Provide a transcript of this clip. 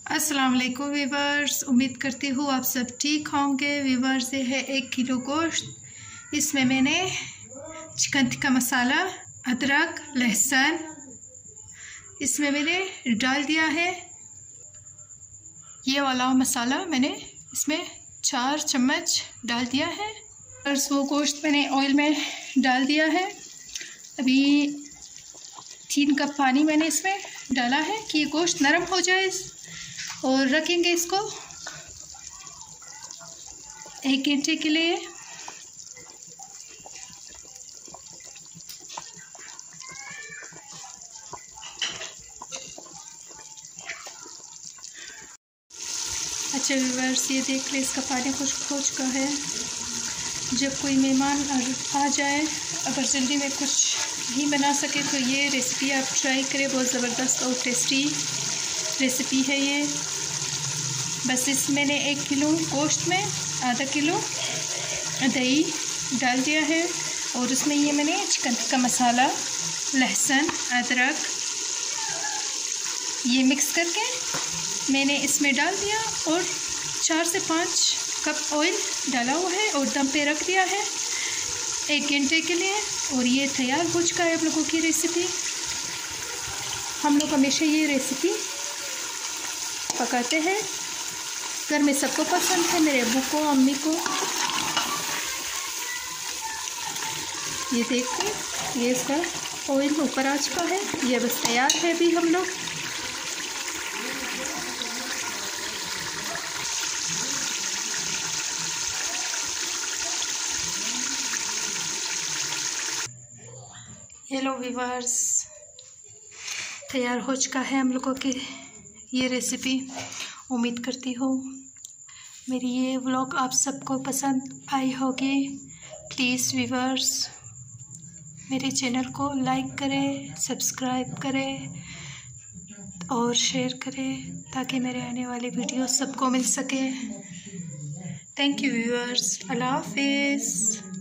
अस्सलाम वालेकुम वीवर्स, उम्मीद करती हूँ आप सब ठीक होंगे। वीवर्स, ये है 1 किलो गोश्त। इसमें मैंने चिकन टिक्का मसाला, अदरक, लहसुन इसमें मैंने डाल दिया है। ये वाला मसाला मैंने इसमें 4 चम्मच डाल दिया है और वो गोश्त मैंने ऑयल में डाल दिया है। अभी 3 कप पानी मैंने इसमें डाला है कि ये गोश्त नरम हो जाए और रखेंगे इसको 1 घंटे के लिए। अच्छा व्यूअर्स, ये देख ले, इसका पानी खुश्क हो चुका है। जब कोई मेहमान आ जाए, अगर जल्दी में कुछ नहीं बना सके तो ये रेसिपी आप ट्राई करें। बहुत ज़बरदस्त और टेस्टी रेसिपी है ये। बस इसमें मैंने 1 किलो गोश्त में आधा किलो दही डाल दिया है और उसमें ये मैंने चिकन का मसाला, लहसुन, अदरक ये मिक्स करके मैंने इसमें डाल दिया और 4 से 5 कप ऑयल डाला हुआ है और दम पे रख दिया है 1 घंटे के लिए। और ये तैयार हो चुका है आप लोगों की रेसिपी। हम लोग हमेशा ये रेसिपी पकाते हैं, घर में सबको पसंद है, मेरे अब्बू को, अम्मी को। ये देखिए, ये इसका ऑयल ऊपर आ चुका है। ये बस तैयार है अभी हम लोग। हेलो व्यूअर्स, तैयार हो चुका है हम लोगों की ये रेसिपी। उम्मीद करती हूँ मेरी ये व्लॉग आप सबको पसंद आई होगी। प्लीज़ व्यूअर्स, मेरे चैनल को लाइक करें, सब्सक्राइब करें और शेयर करें ताकि मेरे आने वाले वीडियो सबको मिल सके। थैंक यू व्यूअर्स, अल्लाह हाफिज़।